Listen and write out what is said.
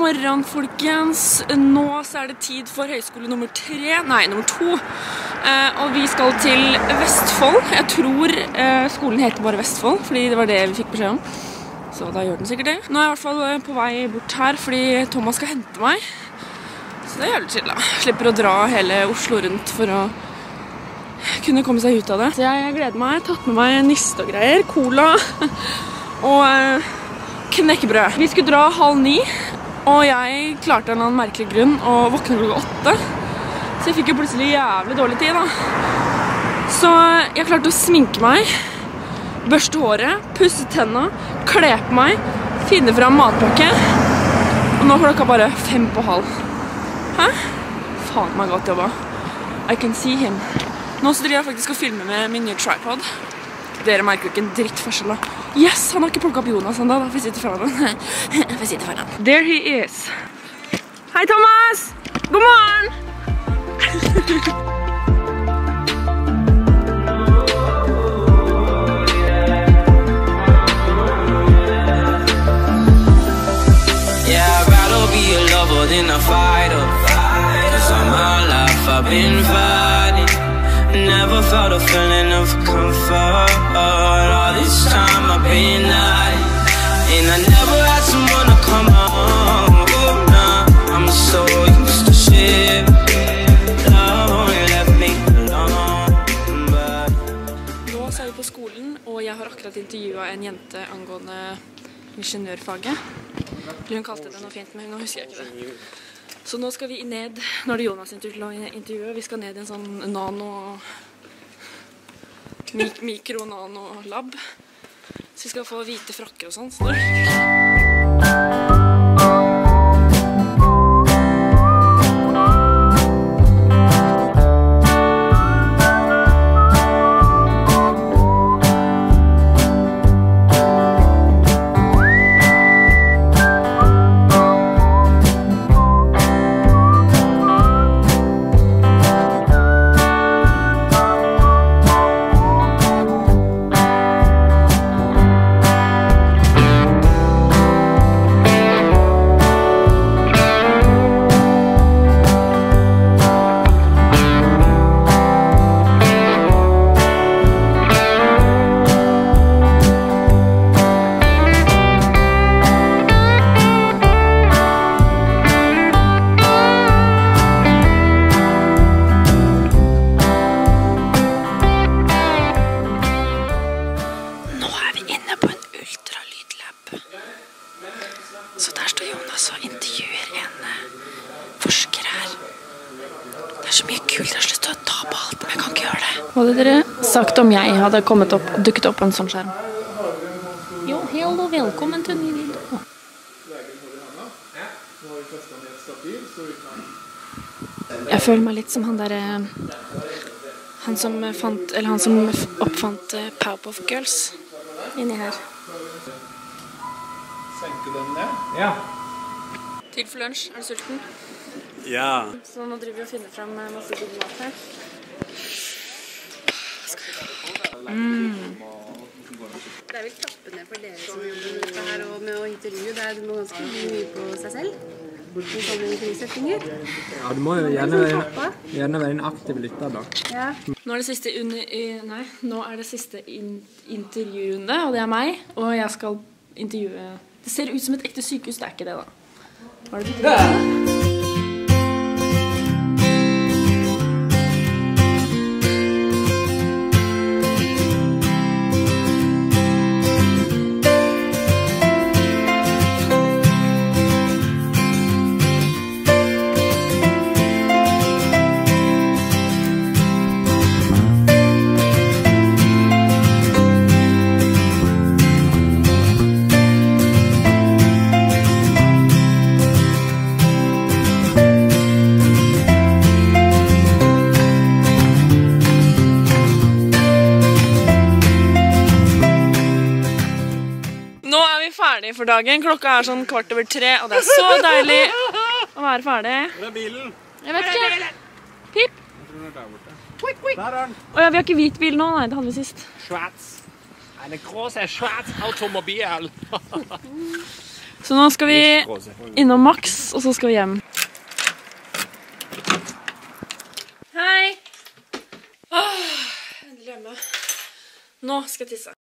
morgen, folkens. Nå så det tid for høyskole nummer 2. Og vi skal til Vestfold. Jeg tror skolen heter bare Vestfold, fordi det var det vi fikk beskjed om. Så da gjør den sikkert det. Nå jeg I hvert fall på vei bort her, fordi Thomas skal hente meg. Så det jævlig chill da. Slipper å dra hele Oslo rundt for å kunne komme seg ut av det. Så jeg gleder meg. Jeg har tatt med meg niste og greier, cola og knekkebrød. Vi skulle dra 8:30, og jeg klarte en eller annen merkelig grunn å våkne klokka 8. Så jeg fikk jo plutselig jævlig dårlig tid da. Så jeg klarte å sminke meg, børste håret, pusse tennene, kle på meg, finne fram matpakke. Og nå klokka bare 5:30. Hæ? Faen meg godt jobba. I can see him. Nå så driver jeg faktisk og filmer med min nye tripod. Dere merker jo ikke en dritt forskjell da. Yes, han har ikke plukket opp Jonas enda da. Får jeg sitte foran han? Får jeg sitte foran. There he is. Hei Thomas! God morgen! Yeah, I'd rather be a lover than a fighter. 'Cause all my life I've been fighting. Never felt a feeling of comfort. All this time I've been hiding, and I never had someone to come home. Oh, nah, I'm so used to shit. Love only left me alone. Nå så vi på skolen, og jeg har akkurat intervjuet en jente angående ingeniørfaget. Hun kalte det noe fint, men nå husker jeg ikke det. Så nå skal vi ned, nå det Jonas sin tur til å intervjue, vi skal ned I en sånn mikro-nano-lab. Så vi skal få hvite frakker og sånn. Så der står Jonas og intervjuer en forsker her. Det så mye kult, jeg har lyst til å ta på alt, men jeg kan ikke gjøre det. Hva hadde dere sagt om jeg hadde dukket opp på en sånn skjerm? Jo, hello, velkommen til en ny video. Jeg føler meg litt som han der, han som oppfant Powerpuff Girls inni her. Senke den ned? Ja. Tid for lunsj, du sulten? Ja. Så nå driver vi og finner frem masse god mat her. Det vel tappende for dere som jobber med dette her og med å intervjue. Du må ganske mye på seg selv. I sånne intervjusettinger. Ja, du må jo gjerne være en aktiv lytter da. Ja. Nå det siste intervjurunde, og det meg. Og jeg skal intervjue. Det ser ut som et ekte sykehus, det ikke det da. Hva det betyr? For dagen. Klokka sånn 3:15, og det så deilig å være ferdig. Hvor bilen? Jeg vet ikke. Pip. Jeg tror den der borte. Der den. Åja, vi har ikke hvit bil nå. Nei, det hadde vi sist. Schwarz. En große schwarz automobil. Så nå skal vi innom Max, og så skal vi hjem. Hei! Endelig hjemme. Nå skal jeg tisse.